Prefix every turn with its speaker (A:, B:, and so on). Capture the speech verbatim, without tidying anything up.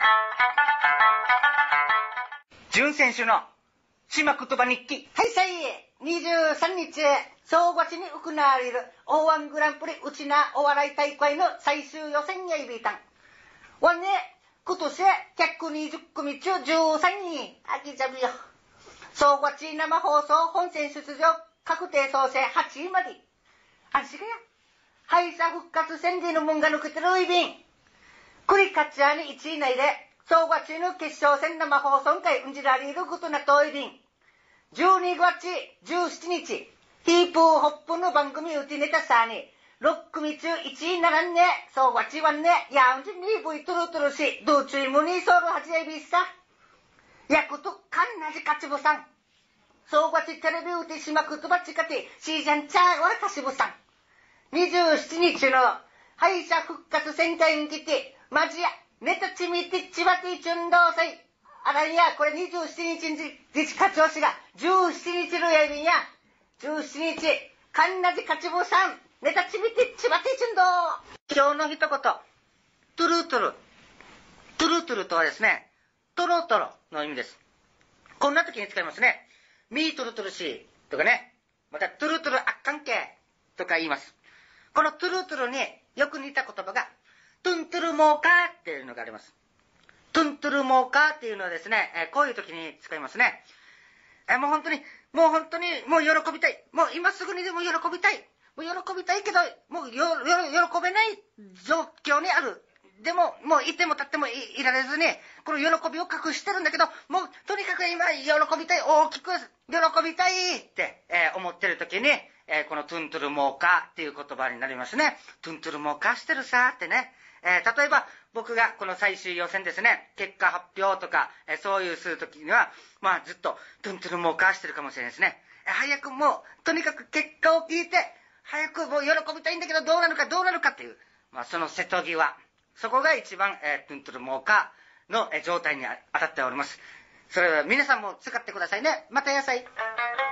A: 潤選手の島言葉日記。
B: はい、さい、にじゅうさんにち、正月に行われる オーワン グランプリうちなお笑い大会の最終予選やいびいたん。わね、今年ひゃくにじゅっくみ中じゅうさんにん、あきじゃびよ。正月生放送本戦出場確定総勢はちいまで。安心がや。敗者復活戦でのもんが抜けてるいびん。クリカッチャーにいちい内で、正月の決勝戦生放送会うんじられることなといびん。じゅうにがつじゅうしちにち、ヒープーホップの番組うちネタさに、ろっくみ中いちいならんね、正月はね、やんじにぶいとるとるし、どうちゅいもにそうるはじやびっさ。やことかんなじかちぶさん。正月テレビうてしまくとばちかて、しーじゃんちゃーわらかしぶさん。にじゅうしちにちの敗者復活戦会に来て、まじや、ネタちみてちばてちゅんどうさい。あらいや、これにじゅうしちにちに自治課長氏がじゅうしちにちのやびんや。じゅうしちにち、かんなじかちぶさん、ネタちみてちばてちゅんどう。今日の一言、トゥルートゥル。トゥルートゥルとはですね、トロトロの意味です。こんな時に使いますね。ミートルトゥルシーとかね、またトゥルトゥルあっかんけとか言います。このトゥルトゥルによく似た言葉が、トゥントゥルモーカーっていうのがあります。トゥントゥルモーカーっていうのはですね、えー、こういう時に使いますね。えー、もう本当に、もう本当に、もう喜びたい。もう今すぐにでも喜びたい。もう喜びたいけど、もうよ、よ、喜べない状況にある。でも、もういても立っても い, いられずに、この喜びを隠してるんだけど、もうとにかく今喜びたい、大きく喜びたいって、えー、思ってる時に、えー、このトゥントゥルモーカーっていう言葉になりますね。トゥントゥルモーカーしてるさーってね。えー、例えば僕がこの最終予選ですね、結果発表とか、えー、そういうするときには、まあずっとトゥントゥルモーカーしてるかもしれないですね。えー、早くもう、とにかく結果を聞いて、早くもう喜びたいんだけどどうなるかどうなるかっていう、まあその瀬戸際、そこが一番、えー、トゥントゥルモーカーの、えー、状態に当たっております。それは皆さんも使ってくださいね。また野菜。